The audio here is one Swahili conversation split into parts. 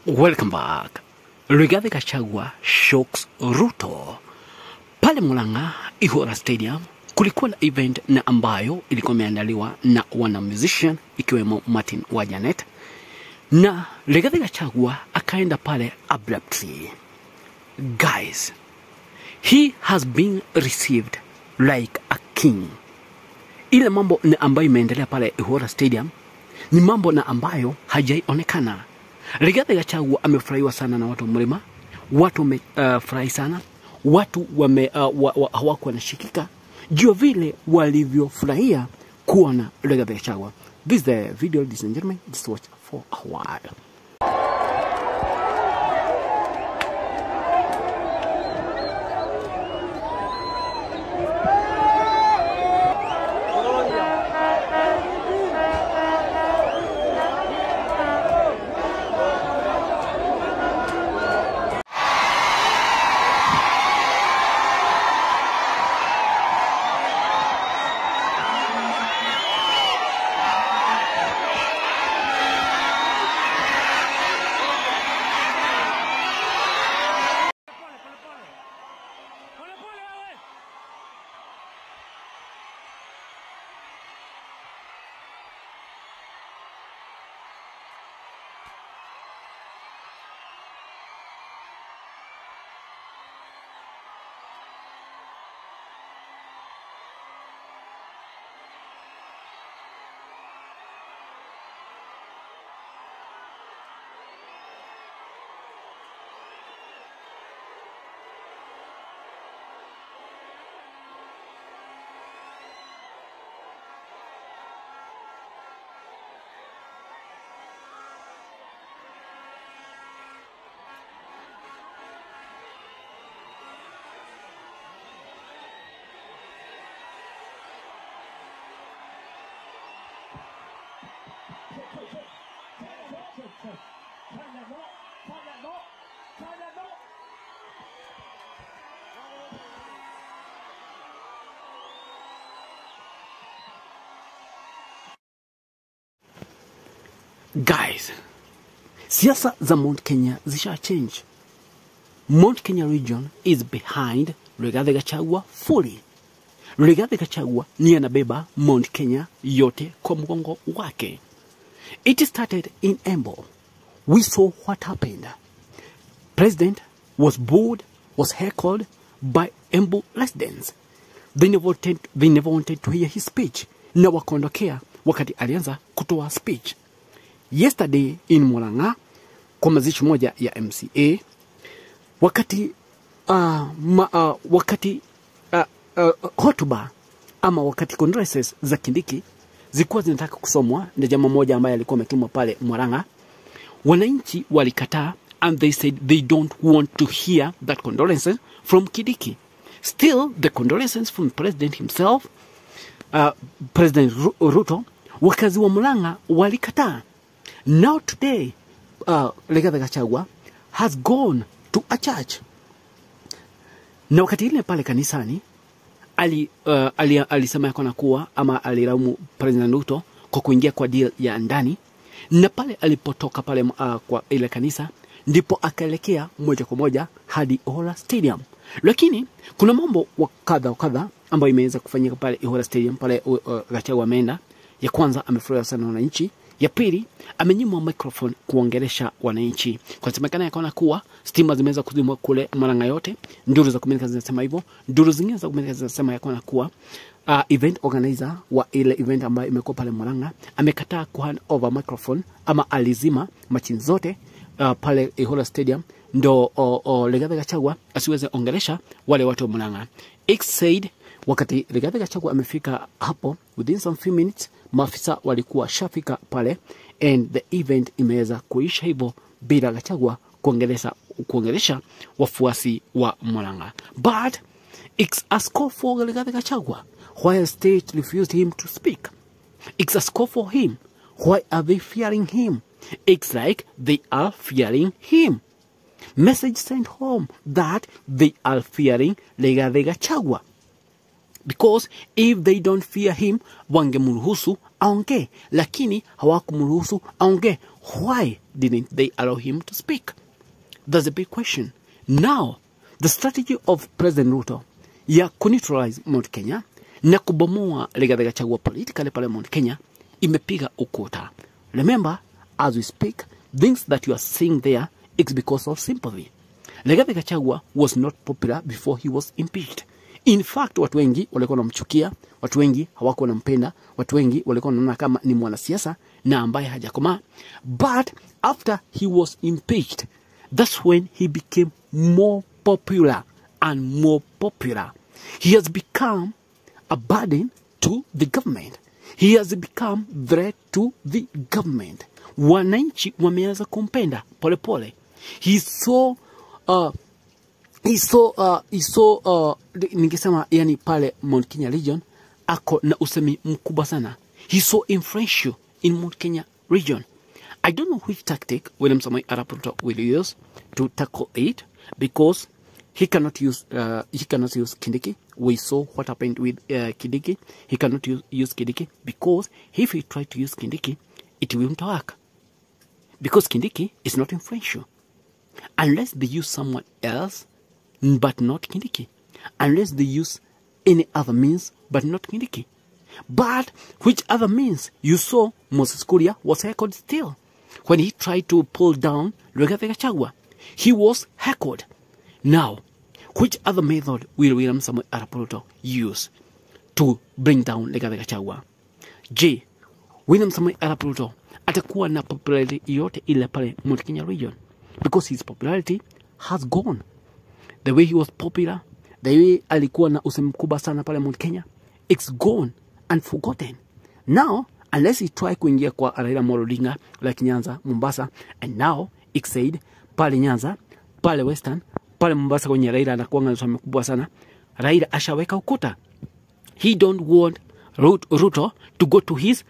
Welcome back. Rigathi Gachagua shocks Ruto. Pale Murang'a Ihora Stadium kulikuwa na event na ambayo ilikuwa imeandaliwa na wana musician ikiwemo Martin wa Janet. Na Rigathi Gachagua akaenda pale abruptly. Guys, he has been received like a king. Ile mambo na ambayo imeendelea pale Ihora Stadium ni mambo na ambayo hajaionekana. Rigathi Gachagua amefurahiwa sana na watu mlima. Watu wamefurahi sana. Watu hawakuwa wanashikika juu vile walivyofurahia kuona Rigathi Gachagua. This is the video, ladies and gentlemen. Just watch for a while. Guys, siasa za Mount Kenya zisha change. Mount Kenya region is behind Rigathi Gachagua fully. Rigathi Gachagua ni anabeba Mount Kenya yote kwa mgongo wake. It started in Embu. We saw what happened. President was booed, was heckled by Embu residents. They never wanted to hear his speech. Na wakaondokea wakati alianza kutoa speech. Yesterday in Murang'a kwa mazishi moja ya MCA wakati hotuba ama wakati condolences za Kindiki zilikuwa zinataka kusomwa na jamaa mmoja ambaye alikuwa ametumwa pale Murang'a, wananchi walikataa and they said they don't want to hear that condolences from Kindiki. Still the condolences from president himself, President Ruto, wakazi wa Murang'a walikataa. Now today, Rigathi Gachagua has gone to a church. Na wakati ile pale kanisani, alisema ya kona kuwa ama alilaumu President Ruto kwa kuingia kwa deal ya ndani. Na pale alipotoka pale kwa ile kanisa, ndipo akaelekea moja kwa moja hadi Ihora Stadium. Lakini kuna mambo kadha ambayo imeweza kufanyika pale Ihora Stadium pale Gachagua ameenda. Ya kwanza amefurahi sana wananchi. Ya pili amenyimwa microphone kuongelesha wananchi. Kwa semekana yakaona kuwa stima zimeweza kuzimwa kule Murang'a yote. Nduru za kuminika zinasema hivyo. Nduru zingine za kuminika zinasema yakaona kuwa event organizer wa ile event ambayo imekuwa pale Murang'a amekataa ku hand over microphone ama alizima machine zote pale Ihora Stadium ndo Rigathi Gachagua asiweze ongelesha wale watu wa Murang'a. It said wakati Rigathi Gachagua amefika hapo within some few minutes maafisa walikuwa shafika pale and the event imeweza kuisha hivyo bila Gachagua kuongelesha wafuasi wa Murang'a. But it's a score for Rigathi Gachagua while state refused him to speak. It's a score for him. Why are they fearing him? It's like they are fearing him. Message sent home that they are fearing Rigathi Gachagua. Because if they don't fear him, wangemruhusu aongee, lakini hawakumruhusu aongee. Why didn't they allow him to speak? That's a big question. Now, the strategy of President Ruto ya kuneutralize Mount Kenya na kubomoa Rigathi Gachagua politically pale Mount Kenya imepiga ukuta. Remember, as we speak, things that you are seeing there, it's because of sympathy. Rigathi Gachagua was not popular before he was impeached. In fact, watu wengi walikuwa wanamchukia, watu wengi hawakuwa wanampenda, watu wengi walikuwa wanaona kama ni mwanasiasa na ambaye hajakomaa. But after he was impeached, that's when he became more popular and more popular. He has become a burden to the government. He has become threat to the government. Wananchi wameanza kumpenda pole pole. Ningesema yani pale Mount Kenya region ako na usemi mkubwa sana. He's so influential in Mount Kenya region. I don't know which tactic William Samoei Arap Ruto will use to tackle it, because he cannot use Kindiki. We saw what happened with Kindiki. He cannot use Kindiki, because if he tries to use Kindiki, it won't work. Because Kindiki is not influential. Unless they use someone else, but not Kindiki. Unless they use any other means, but not Kindiki. But which other means? You saw Moses Kuria was heckled still. When he tried to pull down Rigathi Gachagua, he was heckled. Now, which other method will William Samoei Arap Ruto use to bring down Rigathi Gachagua? Je, William Samoei Arap Ruto atakuwa na popularity yote ile pale Mount Kenya region? Because his popularity has gone. The way he was popular, the way alikuwa na usemi mkubwa sana pale Mount Kenya, it's gone and forgotten. Now, unless he try kuingia kwa Raila Amolo Odinga like Nyanza, Mombasa, and now it's said pale Nyanza, pale Western, pale Mombasa kwenye Raila anakuwa na usemi mkubwa sana, Raila ashaweka ukuta. He don't want Ruto to go to his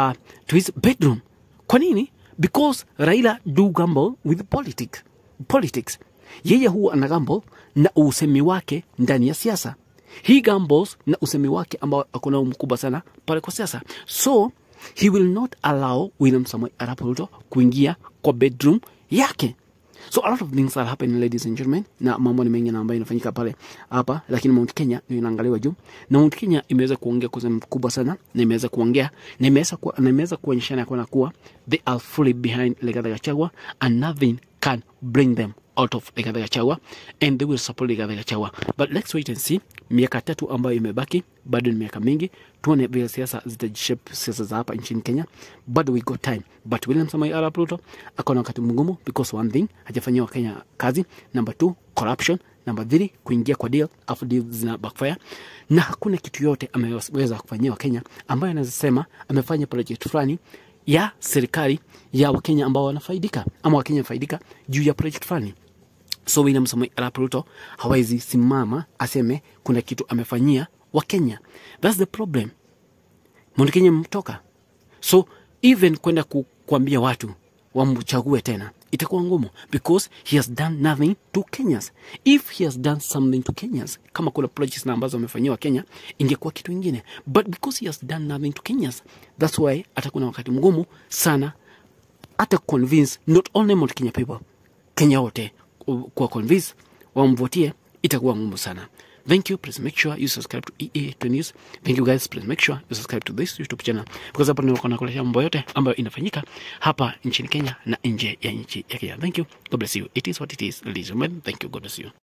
bedroom. Kwa nini? Because Raila do gamble with politics. Yeye huwa anagamble na usemi wake ndani ya siasa. He gambles na usemi wake ambao akona mkubwa sana pale kwa siasa. So, he will not allow William Samoei Arap Ruto kuingia kwa bedroom yake. So, a lot of things are happening, ladies and gentlemen. Na mambo ni mengi na ambayo inafanyika pale hapa, lakini Mount Kenya ndio inaangaliwa juu. Na Mount Kenya imeweza kuongea kwa usemi mkubwa sana, na imeweza kuongea, na imeweza kuonyeshana kuwa they are fully behind Rigathi Gachagua and nothing can bring them out of Rigathi Gachagua, and they will support Rigathi Gachagua. But let's wait and see. Miaka 3 ambayo imebaki, bado ni miaka mingi. Tuone vile siasa zitajishape siasa za hapa nchini Kenya. But we got time. But William Samoei Arap Ruto akona wakati mgumu, because one thing, hajafanyia Wakenya kazi. Number 2, corruption. Number 3, kuingia kwa deal, after deal zina backfire. Na hakuna kitu yote ameweza kufanyia Wakenya ambayo anasema amefanya project fulani ya serikali ya Wakenya ambao wanafaidika, ama Wakenya faidika juu ya project fulani. So William Samoei Arap Ruto hawezi simama aseme kuna kitu amefanyia Wakenya. That's the problem. Mount Kenya mtoka. So even kwenda kuambia watu wamchague tena itakuwa ngumu, because he has done nothing to Kenyans. If he has done something to Kenyans, kama kuna projects na ambazo amefanyia Kenya, ingekuwa kitu kingine. But because he has done nothing to Kenyans, that's why atakuwa na wakati mgumu sana ata convince not only Mount Kenya people, Kenya wote kwa convince wamvotie, itakuwa ngumu sana. Thank you. Please make sure you subscribe to EA2 News. Thank you guys. Please make sure you subscribe to this YouTube channel, because hapa ndio nakuletea mambo yote ambayo inafanyika hapa nchini Kenya na nje ya nchi ya Kenya. Thank you. God bless you. It is what it is, ladies and gentlemen. Thank you. God bless you.